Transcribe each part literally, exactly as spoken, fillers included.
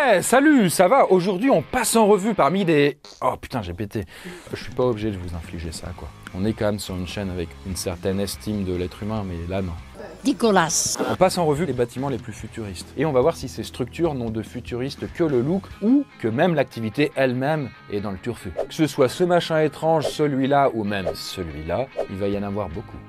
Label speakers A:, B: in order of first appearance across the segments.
A: Ouais, salut, ça va? Aujourd'hui, on passe en revue parmi des... Oh putain, j'ai pété. Je suis pas obligé de vous infliger ça, quoi. On est quand même sur une chaîne avec une certaine estime de l'être humain, mais là, non.
B: Nicolas.
A: On passe en revue les bâtiments les plus futuristes. Et on va voir si ces structures n'ont de futuriste que le look ou que même l'activité elle-même est dans le turfu. Que ce soit ce machin étrange, celui-là ou même celui-là, il va y en avoir beaucoup.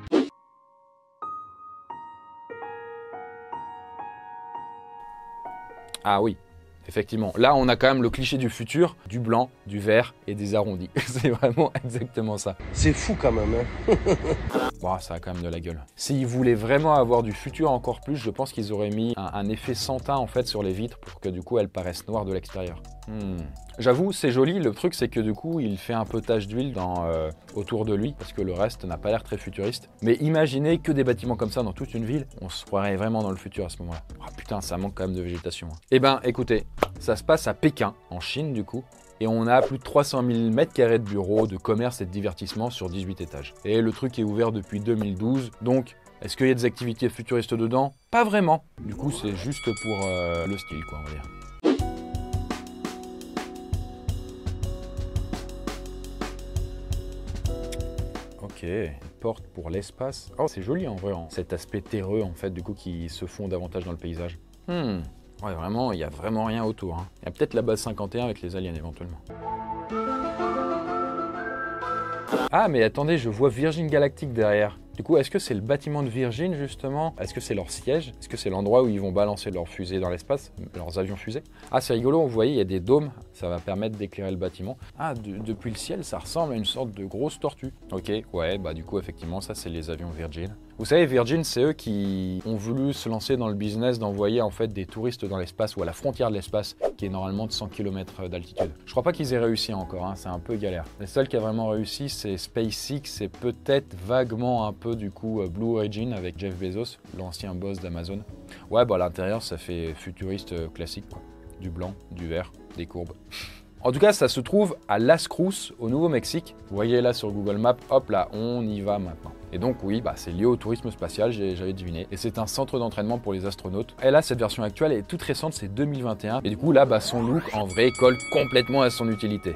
A: Ah oui, effectivement. Là, on a quand même le cliché du futur, du blanc, du vert et des arrondis. C'est vraiment exactement ça.
C: C'est fou quand même, hein.
A: Bon, ça a quand même de la gueule. S'ils voulaient vraiment avoir du futur encore plus, je pense qu'ils auraient mis un, un effet sans teint en fait sur les vitres pour que du coup elles paraissent noires de l'extérieur. Hmm. J'avoue, c'est joli. Le truc, c'est que du coup, il fait un peu tache d'huile dans, euh, autour de lui parce que le reste n'a pas l'air très futuriste. Mais imaginez que des bâtiments comme ça dans toute une ville, on se croirait vraiment dans le futur à ce moment-là. Oh putain, ça manque quand même de végétation. Hein. Eh ben, écoutez, ça se passe à Pékin, en Chine du coup. Et on a plus de trois cent mille mètres carrés de bureaux, de commerce et de divertissement sur dix-huit étages. Et le truc est ouvert depuis deux mille douze, donc est-ce qu'il y a des activités futuristes dedans? Pas vraiment. Du coup, c'est juste pour euh, le style, quoi, on va dire. Ok, une porte pour l'espace. Oh, c'est joli en vrai, hein. Cet aspect terreux en fait, du coup, qui se fond davantage dans le paysage. Hmm. Ouais, vraiment, il n'y a vraiment rien autour. Hein. Il y a peut-être la base cinquante et un avec les aliens éventuellement. Ah, mais attendez, je vois Virgin Galactic derrière. Du coup, est-ce que c'est le bâtiment de Virgin, justement? Est-ce que c'est leur siège? Est-ce que c'est l'endroit où ils vont balancer leurs fusées dans l'espace? Leurs avions fusées? Ah, c'est rigolo, vous voyez, il y a des dômes. Ça va permettre d'éclairer le bâtiment. Ah, de, depuis le ciel, ça ressemble à une sorte de grosse tortue. Ok, ouais, bah du coup, effectivement, ça, c'est les avions Virgin. Vous savez, Virgin, c'est eux qui ont voulu se lancer dans le business d'envoyer en fait des touristes dans l'espace ou à la frontière de l'espace, qui est normalement de cent kilomètres d'altitude. Je crois pas qu'ils aient réussi encore, hein, c'est un peu galère. Le seul qui a vraiment réussi, c'est SpaceX et peut-être vaguement un peu du coup Blue Origin avec Jeff Bezos, l'ancien boss d'Amazon. Ouais, bah à l'intérieur, ça fait futuriste classique, quoi. Du blanc, du vert, des courbes. En tout cas, ça se trouve à Las Cruz, au Nouveau-Mexique. Vous voyez là sur Google Maps, hop là, on y va maintenant. Et donc oui, bah, c'est lié au tourisme spatial, j'avais deviné. Et c'est un centre d'entraînement pour les astronautes. Et là, cette version actuelle est toute récente, c'est deux mille vingt et un. Et du coup, là, bah, son look, en vrai, colle complètement à son utilité.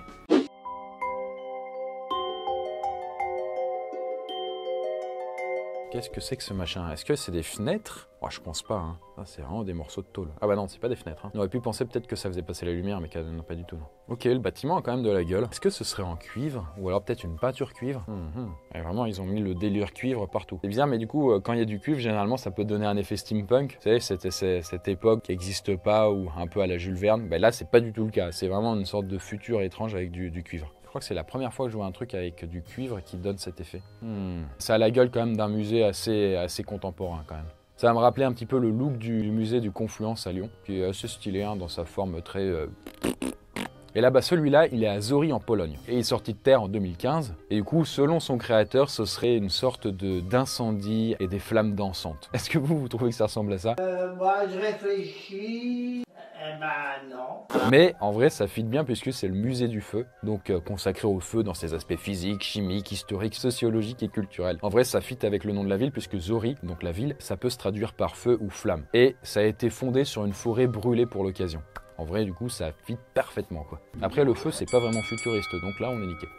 A: Qu'est-ce que c'est que ce machin? Est-ce que c'est des fenêtres? Oh, je pense pas, hein. Ah, c'est vraiment des morceaux de tôle. Ah bah non, c'est pas des fenêtres. Hein. On aurait pu penser peut-être que ça faisait passer la lumière, mais non, pas du tout. Non. Ok, le bâtiment a quand même de la gueule. Est-ce que ce serait en cuivre? Ou alors peut-être une peinture cuivre? mm-hmm. Et vraiment, ils ont mis le délire cuivre partout. C'est bizarre, mais du coup, quand il y a du cuivre, généralement, ça peut donner un effet steampunk. Vous savez, cette, cette, cette époque qui n'existe pas, ou un peu à la Jules Verne. Ben là, c'est pas du tout le cas. C'est vraiment une sorte de futur étrange avec du, du cuivre. Je crois que c'est la première fois que je vois un truc avec du cuivre qui donne cet effet. Hmm. Ça a la gueule quand même d'un musée assez, assez contemporain quand même. Ça va me rappeler un petit peu le look du musée du Confluence à Lyon, qui est assez stylé hein, dans sa forme très... Euh... Et là, bah, celui-là, il est à Zory en Pologne. Et il est sorti de terre en deux mille quinze. Et du coup, selon son créateur, ce serait une sorte de d'incendie et des flammes dansantes. Est-ce que vous, vous trouvez que ça ressemble à ça?
D: Euh, moi, je réfléchis... Eh ben non.
A: Mais en vrai, ça fit bien puisque c'est le musée du feu, donc euh, consacré au feu dans ses aspects physiques, chimiques, historiques, sociologiques et culturels. En vrai, ça fit avec le nom de la ville puisque Zory, donc la ville, ça peut se traduire par feu ou flamme. Et ça a été fondé sur une forêt brûlée pour l'occasion. En vrai, du coup, ça fit parfaitement, quoi. Après, le feu, c'est pas vraiment futuriste, donc là, on est niqué.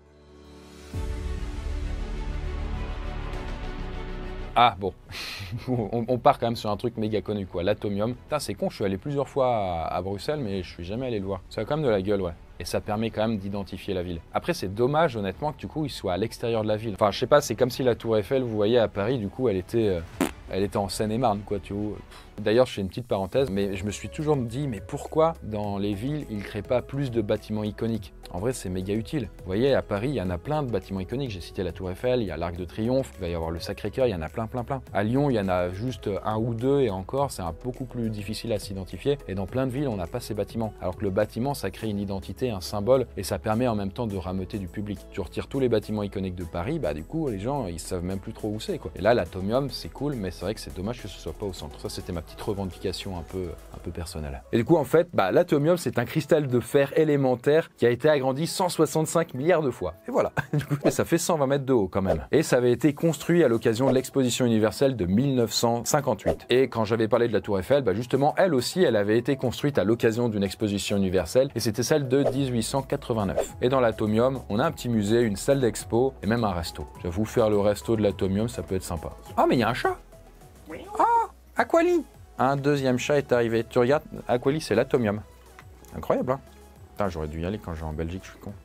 A: Ah bon, on, on part quand même sur un truc méga connu quoi, l'Atomium. Putain c'est con, je suis allé plusieurs fois à, à Bruxelles mais je suis jamais allé le voir. Ça a quand même de la gueule ouais. Et ça permet quand même d'identifier la ville. Après c'est dommage honnêtement que du coup il soit à l'extérieur de la ville. Enfin je sais pas, c'est comme si la Tour Eiffel, vous voyez à Paris, du coup elle était... Euh... Elle était en Seine-et-Marne, quoi, tu vois. D'ailleurs, je fais une petite parenthèse, mais je me suis toujours dit, mais pourquoi dans les villes, ils ne créent pas plus de bâtiments iconiques? En vrai, c'est méga utile. Vous voyez, à Paris, il y en a plein de bâtiments iconiques. J'ai cité la Tour Eiffel, il y a l'Arc de Triomphe, il va y avoir le Sacré-Cœur, il y en a plein, plein, plein. À Lyon, il y en a juste un ou deux, et encore, c'est beaucoup plus difficile à s'identifier. Et dans plein de villes, on n'a pas ces bâtiments. Alors que le bâtiment, ça crée une identité, un symbole, et ça permet en même temps de rameuter du public. Tu retires tous les bâtiments iconiques de Paris, bah du coup, les gens, ils savent même plus trop où c'est, quoi. Et là, l'Atomium, c'est cool, mais ça c'est vrai que c'est dommage que ce soit pas au centre. Ça, c'était ma petite revendication un peu, un peu personnelle. Et du coup, en fait, bah, l'atomium, c'est un cristal de fer élémentaire qui a été agrandi cent soixante-cinq milliards de fois. Et voilà. Du coup, ça fait cent vingt mètres de haut quand même. Et ça avait été construit à l'occasion de l'exposition universelle de mille neuf cent cinquante-huit. Et quand j'avais parlé de la Tour Eiffel, bah, justement, elle aussi, elle avait été construite à l'occasion d'une exposition universelle. Et c'était celle de mille huit cent quatre-vingt-neuf. Et dans l'atomium, on a un petit musée, une salle d'expo et même un resto. J'avoue, faire le resto de l'atomium, ça peut être sympa. Ah, mais il y a un chat. Ah, Aquali. Un deuxième chat est arrivé. Tu regardes, Aquali, c'est l'atomium. Incroyable, hein. Putain, j'aurais dû y aller quand je vais en Belgique, je suis con.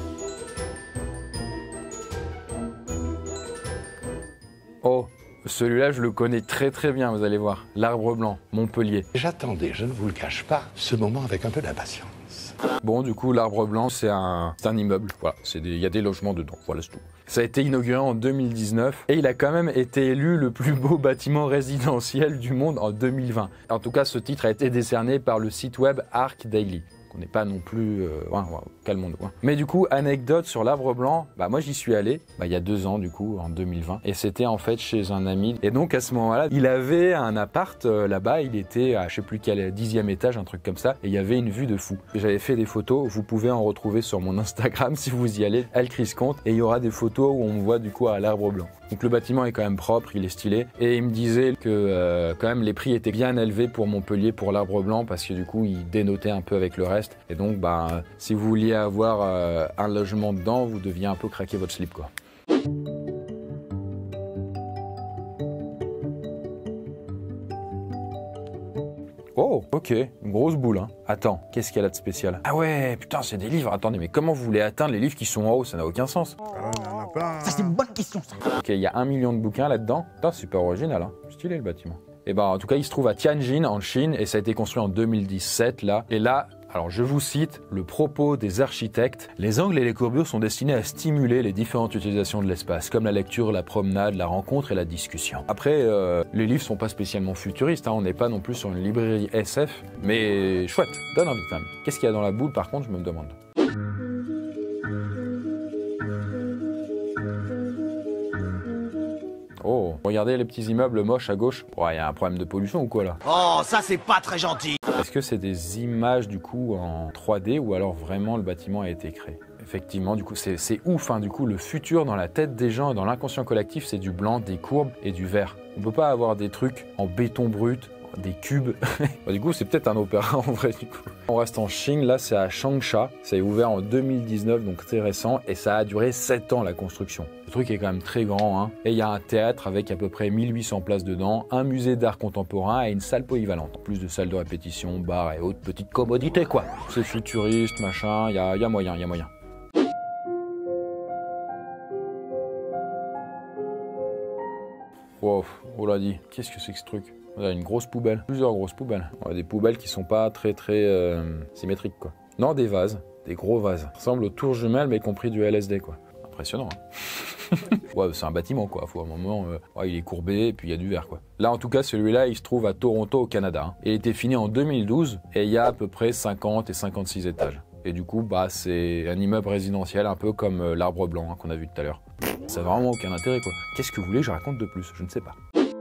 A: Oh, celui-là, je le connais très très bien, vous allez voir. L'Arbre Blanc, Montpellier.
B: J'attendais, je ne vous le cache pas, ce moment avec un peu d'impatience.
A: Bon, du coup, l'Arbre Blanc, c'est un, un immeuble. Voilà, il y a des logements dedans. Voilà, c'est tout. Ça a été inauguré en deux mille dix-neuf et il a quand même été élu le plus beau bâtiment résidentiel du monde en deux mille vingt. En tout cas, ce titre a été décerné par le site web Arc Daily. On n'est pas non plus... Euh, ouais, ouais, calmons-nous. Ouais. Mais du coup, anecdote sur l'Arbre Blanc, bah moi j'y suis allé bah, il y a deux ans du coup, en deux mille vingt. Et c'était en fait chez un ami. Et donc à ce moment-là, il avait un appart euh, là-bas, il était à je sais plus quel dixième étage, un truc comme ça. Et il y avait une vue de fou. J'avais fait des photos, vous pouvez en retrouver sur mon Instagram si vous y allez, El Chris Comte. Et il y aura des photos où on me voit du coup à l'Arbre Blanc. Donc le bâtiment est quand même propre, il est stylé. Et il me disait que euh, quand même les prix étaient bien élevés pour Montpellier, pour l'Arbre Blanc, parce que du coup il dénotait un peu avec le reste. Et donc bah, si vous vouliez avoir euh, un logement dedans, vous deviez un peu craquer votre slip quoi. Oh, ok, une grosse boule, hein. Attends, qu'est-ce qu'il y a là de spécial? Ah ouais, putain, c'est des livres. Attendez, mais comment vous voulez atteindre les livres qui sont en haut? Ça n'a aucun sens.
C: Ça, c'est une bonne question, ça.
A: Ok, il y a un million de bouquins là-dedans. Putain, super original, hein. Stylé le bâtiment. Et ben, en tout cas, il se trouve à Tianjin, en Chine, et ça a été construit en deux mille dix-sept, là. Et là, alors je vous cite le propos des architectes. Les angles et les courbures sont destinés à stimuler les différentes utilisations de l'espace, comme la lecture, la promenade, la rencontre et la discussion. Après, euh, les livres sont pas spécialement futuristes, hein, on n'est pas non plus sur une librairie S F, mais chouette, donne envie quand même. Qu'est-ce qu'il y a dans la boule par contre, je me demande. Oh, regardez les petits immeubles moches à gauche. Il ouais, y a un problème de pollution ou quoi là?
C: Oh, ça, c'est pas très gentil.
A: Est-ce que c'est des images du coup en trois D ou alors vraiment le bâtiment a été créé? Effectivement, du coup, c'est ouf, hein, du coup, le futur dans la tête des gens, dans l'inconscient collectif, c'est du blanc, des courbes et du vert. On peut pas avoir des trucs en béton brut, des cubes. Bah, du coup, c'est peut-être un opéra en vrai, du coup. On reste en Chine, là, c'est à Changsha. Ça est ouvert en deux mille dix-neuf, donc très récent, et ça a duré sept ans, la construction. Le truc est quand même très grand, hein. Et il y a un théâtre avec à peu près mille huit cents places dedans, un musée d'art contemporain et une salle polyvalente. En plus de salles de répétition, bar et autres petites commodités, quoi. C'est futuriste, machin, il y a, y a moyen, il y a moyen. Wow, on l'a dit, qu'est-ce que c'est que ce truc? On a une grosse poubelle, plusieurs grosses poubelles. On a des poubelles qui sont pas très très euh, symétriques quoi. Non, des vases, des gros vases. Ça ressemble aux tours jumelles mais compris du L S D quoi. Impressionnant. Hein. Ouais, c'est un bâtiment quoi. Faut à un moment, euh, ouais, il est courbé et puis il y a du verre quoi. Là en tout cas celui-là il se trouve à Toronto au Canada. Hein. Et il a été fini en deux mille douze et il y a à peu près cinquante et cinquante-six étages. Et du coup bah c'est un immeuble résidentiel un peu comme euh, l'Arbre Blanc hein, qu'on a vu tout à l'heure. Ça n'a vraiment aucun intérêt quoi. Qu'est-ce que vous voulez que je raconte de plus? Je ne sais pas.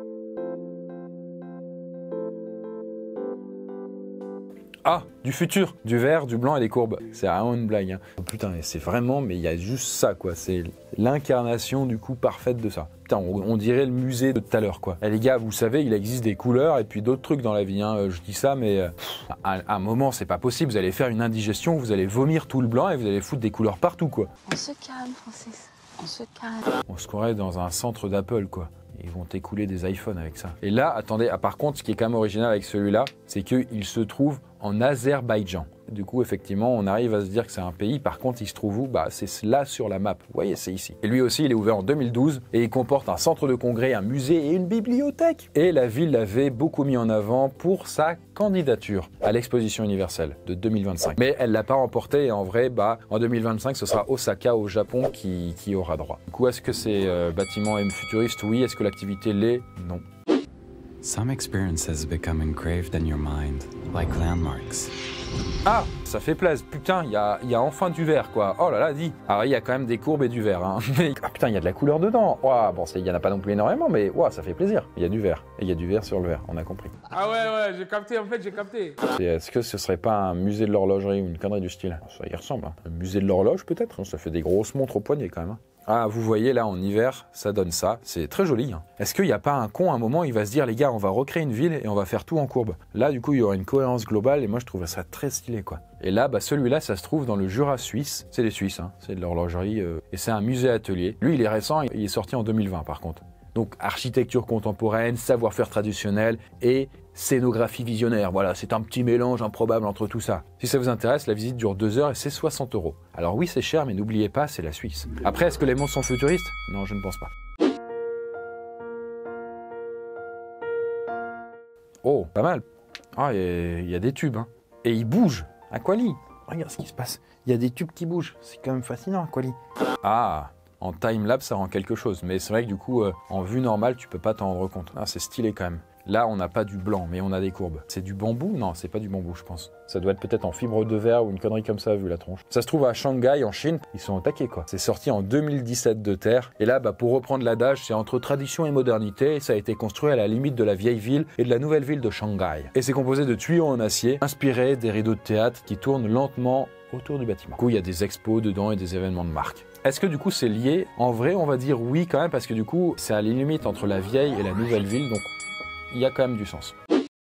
A: Ah, du futur, du vert, du blanc et des courbes. C'est vraiment une blague. Hein. Oh, putain, c'est vraiment, mais il y a juste ça, quoi. C'est l'incarnation, du coup, parfaite de ça. Putain, on, on dirait le musée de tout à l'heure, quoi. Et les gars, vous savez, il existe des couleurs et puis d'autres trucs dans la vie. Hein. Je dis ça, mais pff, à, à un moment, c'est pas possible. Vous allez faire une indigestion, vous allez vomir tout le blanc et vous allez foutre des couleurs partout, quoi.
E: On se calme, Francis. On se calme.
A: On se croirait dans un centre d'Apple, quoi. Ils vont t'écouler des iPhones avec ça. Et là, attendez, ah, par contre, ce qui est quand même original avec celui-là, c'est qu'il se trouve en Azerbaïdjan. Du coup, effectivement, on arrive à se dire que c'est un pays. Par contre, il se trouve où? Bah, c'est là sur la map. Vous voyez, c'est ici. Et lui aussi, il est ouvert en deux mille douze et il comporte un centre de congrès, un musée et une bibliothèque. Et la ville l'avait beaucoup mis en avant pour sa candidature à l'exposition universelle de deux mille vingt-cinq. Mais elle l'a pas remporté et en vrai, bah, en deux mille vingt-cinq, ce sera Osaka au Japon qui, qui aura droit. Du coup, est-ce que c'est euh, bâtiment M futuriste? Oui. Est-ce que l'activité l'est? Non.
F: Some experiences become engraved in your mind, like landmarks.
A: Ah, ça fait plaisir. Putain, il y a, y a enfin du vert, quoi. Oh là là, dis. Alors, il y a quand même des courbes et du vert. Hein. Mais, ah putain, il y a de la couleur dedans. Ouah, bon, il y en a pas non plus énormément, mais ouah, ça fait plaisir. Il y a du vert. Et il y a du vert sur le vert, on a compris.
F: Ah ouais, ouais, j'ai capté, en fait, j'ai capté.
A: Est-ce que ce serait pas un musée de l'horlogerie ou une connerie du style? Ça y ressemble. Hein. Un musée de l'horloge, peut-être? Ça fait des grosses montres au poignet, quand même. Hein. Ah, vous voyez, là, en hiver, ça donne ça. C'est très joli. Hein. Est-ce qu'il n'y a pas un con, à un moment, il va se dire, les gars, on va recréer une ville et on va faire tout en courbe. Là, du coup, il y aura une cohérence globale et moi, je trouve ça très stylé, quoi. Et là, bah, celui-là, ça se trouve dans le Jura suisse. C'est les Suisses, hein. C'est de l'horlogerie. Euh, et c'est un musée-atelier. Lui, il est récent, il est sorti en deux mille vingt, par contre. Donc, architecture contemporaine, savoir-faire traditionnel et scénographie visionnaire. Voilà, c'est un petit mélange improbable entre tout ça. Si ça vous intéresse, la visite dure deux heures et c'est soixante euros. Alors oui, c'est cher, mais n'oubliez pas, c'est la Suisse. Après, est-ce que les monstres sont futuristes? Non, je ne pense pas. Oh, pas mal. Ah, il y, y a des tubes, hein. Et ils bougent. Aquali, regarde ce qui se passe. Il y a des tubes qui bougent. C'est quand même fascinant, Aquali. Ah, en time-lapse, ça rend quelque chose. Mais c'est vrai que du coup, euh, en vue normale, tu peux pas t'en rendre compte. Ah, c'est stylé quand même. Là, on n'a pas du blanc, mais on a des courbes. C'est du bambou? Non, c'est pas du bambou, je pense. Ça doit être peut-être en fibre de verre ou une connerie comme ça, vu la tronche. Ça se trouve à Shanghai, en Chine. Ils sont au taquet, quoi. C'est sorti en deux mille dix-sept de terre. Et là, bah, pour reprendre l'adage, c'est entre tradition et modernité. Et ça a été construit à la limite de la vieille ville et de la nouvelle ville de Shanghai. Et c'est composé de tuyaux en acier, inspirés des rideaux de théâtre qui tournent lentement autour du bâtiment. Du coup, il y a des expos dedans et des événements de marque. Est-ce que du coup c'est lié? En vrai, on va dire oui quand même, parce que du coup, c'est à la limite entre la vieille et la nouvelle ville, donc il y a quand même du sens.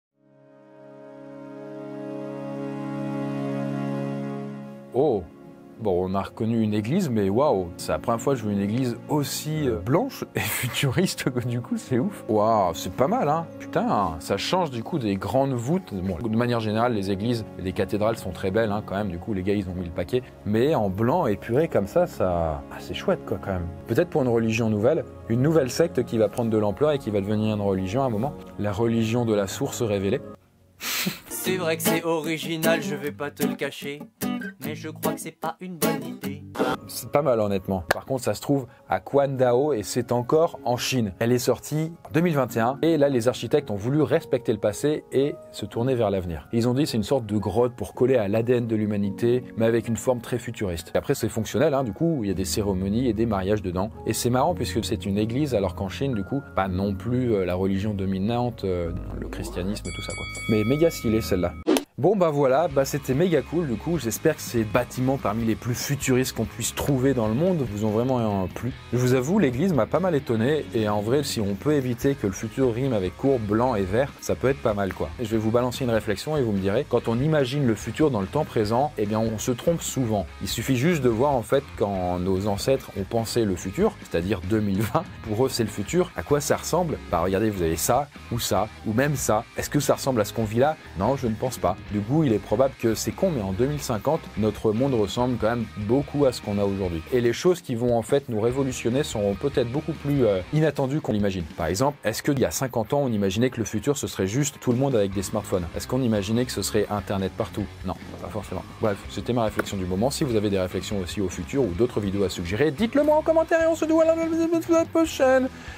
A: Oh, bon, on a reconnu une église, mais waouh, c'est la première fois que je vois une église aussi blanche et futuriste que du coup, c'est ouf. Waouh, c'est pas mal, hein. Putain, ça change du coup des grandes voûtes. Bon, de manière générale, les églises et les cathédrales sont très belles, hein, quand même. Du coup, les gars, ils ont mis le paquet. Mais en blanc épuré comme ça, ça, ah, c'est chouette, quoi, quand même. Peut-être pour une religion nouvelle, une nouvelle secte qui va prendre de l'ampleur et qui va devenir une religion à un moment. La religion de la source révélée.
G: C'est vrai que c'est original, je vais pas te le cacher, mais je crois que c'est pas une bonne idée.
A: C'est pas mal honnêtement. Par contre, ça se trouve à Qandao et c'est encore en Chine. Elle est sortie en deux mille vingt et un et là, les architectes ont voulu respecter le passé et se tourner vers l'avenir. Ils ont dit c'est une sorte de grotte pour coller à l'A D N de l'humanité, mais avec une forme très futuriste. Et après, c'est fonctionnel, hein, du coup, il y a des cérémonies et des mariages dedans. Et c'est marrant puisque c'est une église, alors qu'en Chine, du coup, pas non plus euh, la religion dominante, euh, le christianisme, tout ça, quoi. Mais méga stylé celle-là. Bon bah voilà, bah c'était méga cool du coup, j'espère que ces bâtiments parmi les plus futuristes qu'on puisse trouver dans le monde vous ont vraiment plu. Je vous avoue, l'église m'a pas mal étonné et en vrai si on peut éviter que le futur rime avec courbe, blanc et vert, ça peut être pas mal quoi. Et je vais vous balancer une réflexion et vous me direz, quand on imagine le futur dans le temps présent, eh bien on se trompe souvent. Il suffit juste de voir en fait quand nos ancêtres ont pensé le futur, c'est-à-dire deux mille vingt, pour eux c'est le futur, à quoi ça ressemble? Bah regardez, vous avez ça, ou ça, ou même ça. Est-ce que ça ressemble à ce qu'on vit là? Non, je ne pense pas. Du coup, il est probable que c'est con, mais en deux mille cinquante, notre monde ressemble quand même beaucoup à ce qu'on a aujourd'hui. Et les choses qui vont en fait nous révolutionner seront peut-être beaucoup plus euh, inattendues qu'on l'imagine. Par exemple, est-ce qu'il y a cinquante ans, on imaginait que le futur, ce serait juste tout le monde avec des smartphones? Est-ce qu'on imaginait que ce serait Internet partout? Non, pas forcément. Bref, c'était ma réflexion du moment. Si vous avez des réflexions aussi au futur ou d'autres vidéos à suggérer, dites-le moi en commentaire et on se dit à la prochaine.